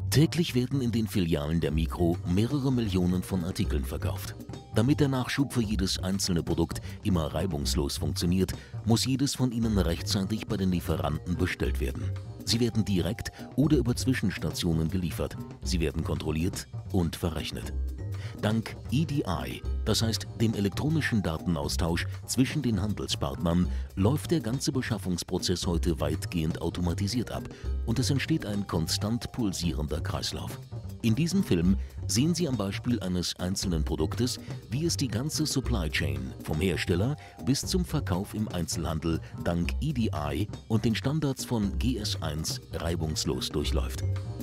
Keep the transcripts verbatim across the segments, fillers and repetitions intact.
Täglich werden in den Filialen der Migros mehrere Millionen von Artikeln verkauft. Damit der Nachschub für jedes einzelne Produkt immer reibungslos funktioniert, muss jedes von ihnen rechtzeitig bei den Lieferanten bestellt werden. Sie werden direkt oder über Zwischenstationen geliefert. Sie werden kontrolliert und verrechnet. Dank E D I, das heißt dem elektronischen Datenaustausch zwischen den Handelspartnern, läuft der ganze Beschaffungsprozess heute weitgehend automatisiert ab und es entsteht ein konstant pulsierender Kreislauf. In diesem Film sehen Sie am Beispiel eines einzelnen Produktes, wie es die ganze Supply Chain vom Hersteller bis zum Verkauf im Einzelhandel dank E D I und den Standards von G S eins reibungslos durchläuft.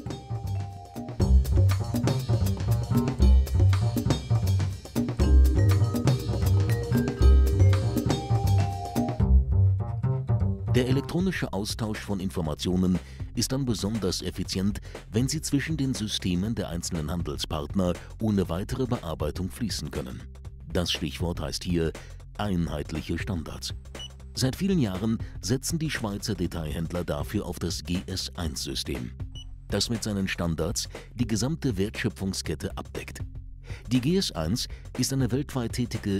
Der elektronische Austausch von Informationen ist dann besonders effizient, wenn sie zwischen den Systemen der einzelnen Handelspartner ohne weitere Bearbeitung fließen können. Das Stichwort heißt hier einheitliche Standards. Seit vielen Jahren setzen die Schweizer Detailhändler dafür auf das G S eins System, das mit seinen Standards die gesamte Wertschöpfungskette abdeckt. Die G S eins ist eine weltweit tätige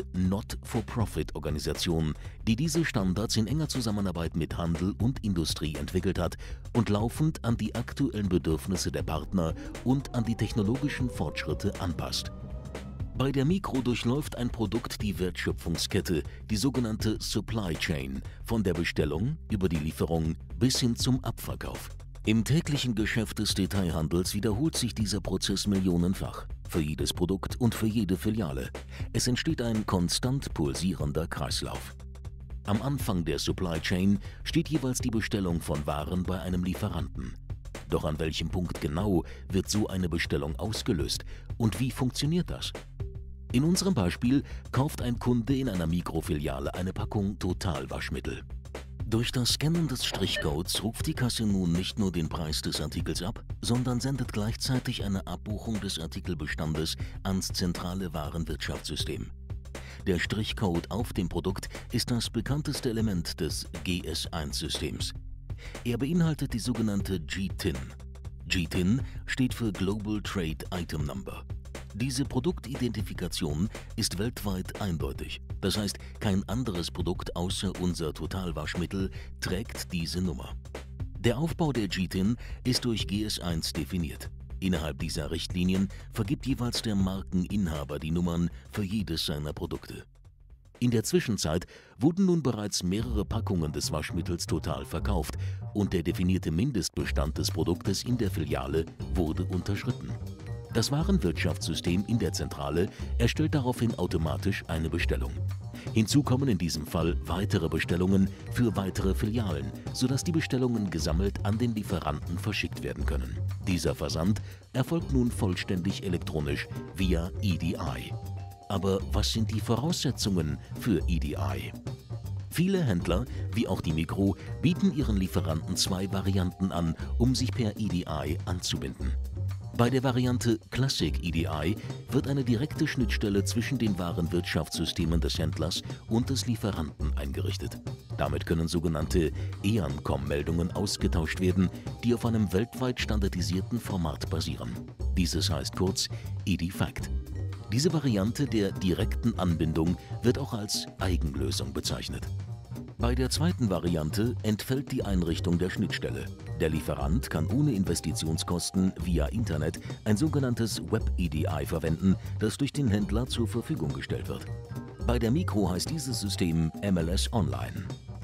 Not-for-Profit-Organisation, die diese Standards in enger Zusammenarbeit mit Handel und Industrie entwickelt hat und laufend an die aktuellen Bedürfnisse der Partner und an die technologischen Fortschritte anpasst. Bei der Migros durchläuft ein Produkt die Wertschöpfungskette, die sogenannte Supply Chain, von der Bestellung über die Lieferung bis hin zum Abverkauf. Im täglichen Geschäft des Detailhandels wiederholt sich dieser Prozess millionenfach, für jedes Produkt und für jede Filiale. Es entsteht ein konstant pulsierender Kreislauf. Am Anfang der Supply Chain steht jeweils die Bestellung von Waren bei einem Lieferanten. Doch an welchem Punkt genau wird so eine Bestellung ausgelöst und wie funktioniert das? In unserem Beispiel kauft ein Kunde in einer Migros-Filiale eine Packung Totalwaschmittel. Durch das Scannen des Strichcodes ruft die Kasse nun nicht nur den Preis des Artikels ab, sondern sendet gleichzeitig eine Abbuchung des Artikelbestandes ans zentrale Warenwirtschaftssystem. Der Strichcode auf dem Produkt ist das bekannteste Element des G S eins Systems. Er beinhaltet die sogenannte G T I N. G T I N steht für Global Trade Item Number. Diese Produktidentifikation ist weltweit eindeutig. Das heißt, kein anderes Produkt außer unser Totalwaschmittel trägt diese Nummer. Der Aufbau der G T I N ist durch G S eins definiert. Innerhalb dieser Richtlinien vergibt jeweils der Markeninhaber die Nummern für jedes seiner Produkte. In der Zwischenzeit wurden nun bereits mehrere Packungen des Waschmittels total verkauft und der definierte Mindestbestand des Produktes in der Filiale wurde unterschritten. Das Warenwirtschaftssystem in der Zentrale erstellt daraufhin automatisch eine Bestellung. Hinzu kommen in diesem Fall weitere Bestellungen für weitere Filialen, sodass die Bestellungen gesammelt an den Lieferanten verschickt werden können. Dieser Versand erfolgt nun vollständig elektronisch via E D I. Aber was sind die Voraussetzungen für E D I? Viele Händler, wie auch die Migros, bieten ihren Lieferanten zwei Varianten an, um sich per E D I anzubinden. Bei der Variante Classic E D I wird eine direkte Schnittstelle zwischen den Warenwirtschaftssystemen des Händlers und des Lieferanten eingerichtet. Damit können sogenannte E A N C O M-Meldungen ausgetauscht werden, die auf einem weltweit standardisierten Format basieren. Dieses heißt kurz E D Fact. Diese Variante der direkten Anbindung wird auch als Eigenlösung bezeichnet. Bei der zweiten Variante entfällt die Einrichtung der Schnittstelle. Der Lieferant kann ohne Investitionskosten via Internet ein sogenanntes Web-E D I verwenden, das durch den Händler zur Verfügung gestellt wird. Bei der Migros heißt dieses System M L S Online.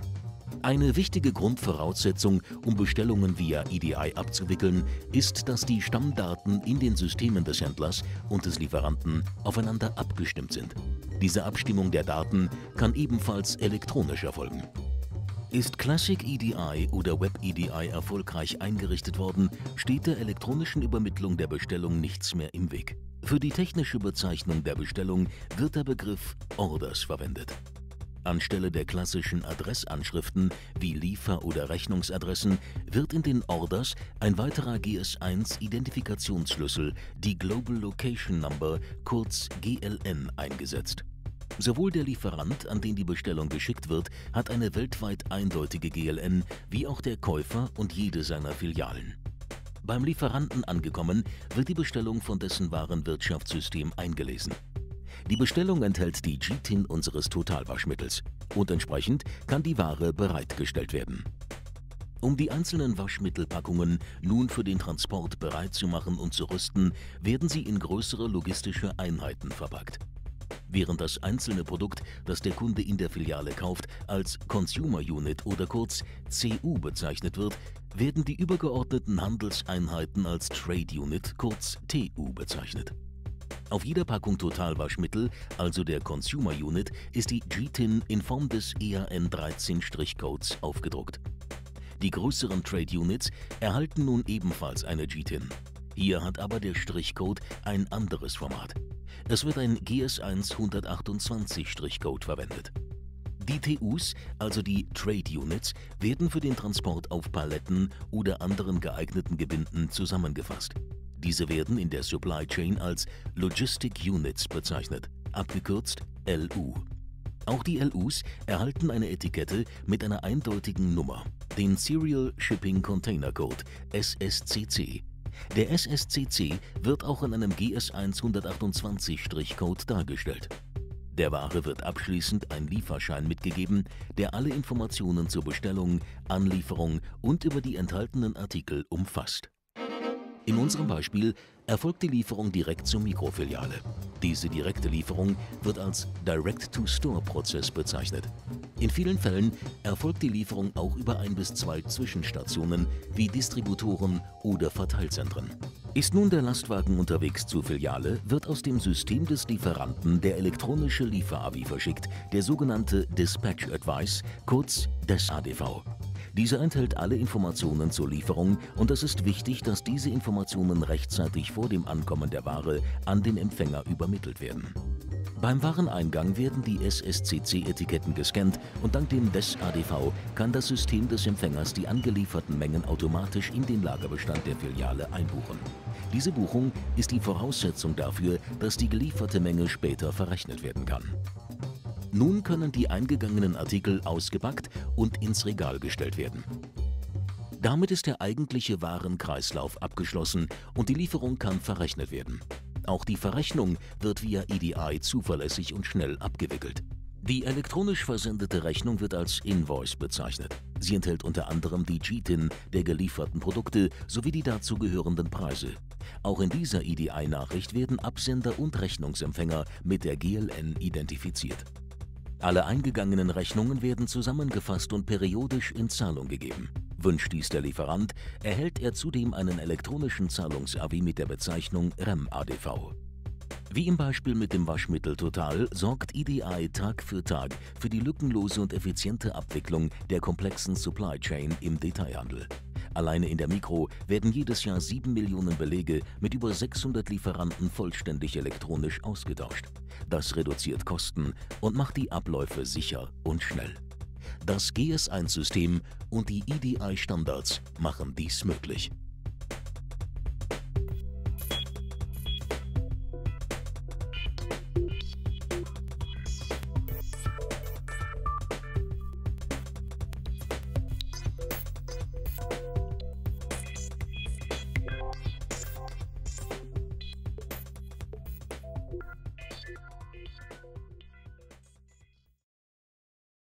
Eine wichtige Grundvoraussetzung, um Bestellungen via E D I abzuwickeln, ist, dass die Stammdaten in den Systemen des Händlers und des Lieferanten aufeinander abgestimmt sind. Diese Abstimmung der Daten kann ebenfalls elektronisch erfolgen. Ist Classic E D I oder Web-E D I erfolgreich eingerichtet worden, steht der elektronischen Übermittlung der Bestellung nichts mehr im Weg. Für die technische Bezeichnung der Bestellung wird der Begriff Orders verwendet. Anstelle der klassischen Adressanschriften wie Liefer- oder Rechnungsadressen wird in den Orders ein weiterer G S eins Identifikationsschlüssel, die Global Location Number, kurz G L N, eingesetzt. Sowohl der Lieferant, an den die Bestellung geschickt wird, hat eine weltweit eindeutige G L N, wie auch der Käufer und jede seiner Filialen. Beim Lieferanten angekommen, wird die Bestellung von dessen Warenwirtschaftssystem eingelesen. Die Bestellung enthält die G T I N unseres Totalwaschmittels und entsprechend kann die Ware bereitgestellt werden. Um die einzelnen Waschmittelpackungen nun für den Transport bereit zu machen und zu rüsten, werden sie in größere logistische Einheiten verpackt. Während das einzelne Produkt, das der Kunde in der Filiale kauft, als Consumer Unit oder kurz C U bezeichnet wird, werden die übergeordneten Handelseinheiten als Trade Unit, kurz T U bezeichnet. Auf jeder Packung Totalwaschmittel, also der Consumer Unit, ist die G T I N in Form des E A N dreizehn Strichcodes aufgedruckt. Die größeren Trade Units erhalten nun ebenfalls eine G T I N. Hier hat aber der Strichcode ein anderes Format. Es wird ein G S eins hundertachtundzwanzig Strichcode verwendet. Die T Us, also die Trade Units, werden für den Transport auf Paletten oder anderen geeigneten Gebinden zusammengefasst. Diese werden in der Supply Chain als Logistic Units bezeichnet, abgekürzt L U. Auch die L Us erhalten eine Etikette mit einer eindeutigen Nummer, den Serial Shipping Container Code S S C C. Der S S C C wird auch in einem G S eins hundertachtundzwanzig Strichcode dargestellt. Der Ware wird abschließend ein Lieferschein mitgegeben, der alle Informationen zur Bestellung, Anlieferung und über die enthaltenen Artikel umfasst. In unserem Beispiel erfolgt die Lieferung direkt zur Mikrofiliale. Diese direkte Lieferung wird als Direct-to-Store-Prozess bezeichnet. In vielen Fällen erfolgt die Lieferung auch über ein bis zwei Zwischenstationen wie Distributoren oder Verteilzentren. Ist nun der Lastwagen unterwegs zur Filiale, wird aus dem System des Lieferanten der elektronische Lieferavi verschickt, der sogenannte Dispatch Advice, kurz D E S A D V. Dieser enthält alle Informationen zur Lieferung und es ist wichtig, dass diese Informationen rechtzeitig vor dem Ankommen der Ware an den Empfänger übermittelt werden. Beim Wareneingang werden die S S C C-Etiketten gescannt und dank dem D E S A D V kann das System des Empfängers die angelieferten Mengen automatisch in den Lagerbestand der Filiale einbuchen. Diese Buchung ist die Voraussetzung dafür, dass die gelieferte Menge später verrechnet werden kann. Nun können die eingegangenen Artikel ausgepackt und ins Regal gestellt werden. Damit ist der eigentliche Warenkreislauf abgeschlossen und die Lieferung kann verrechnet werden. Auch die Verrechnung wird via E D I zuverlässig und schnell abgewickelt. Die elektronisch versendete Rechnung wird als Invoice bezeichnet. Sie enthält unter anderem die G T I N der gelieferten Produkte sowie die dazugehörenden Preise. Auch in dieser E D I-Nachricht werden Absender und Rechnungsempfänger mit der G L N identifiziert. Alle eingegangenen Rechnungen werden zusammengefasst und periodisch in Zahlung gegeben. Wünscht dies der Lieferant, erhält er zudem einen elektronischen Zahlungs-Avi mit der Bezeichnung R E M A D V. Wie im Beispiel mit dem Waschmittel Total sorgt E D I Tag für Tag für die lückenlose und effiziente Abwicklung der komplexen Supply Chain im Detailhandel. Alleine in der Mikro werden jedes Jahr sieben Millionen Belege mit über sechshundert Lieferanten vollständig elektronisch ausgetauscht. Das reduziert Kosten und macht die Abläufe sicher und schnell. Das G S eins System und die E D I-Standards machen dies möglich.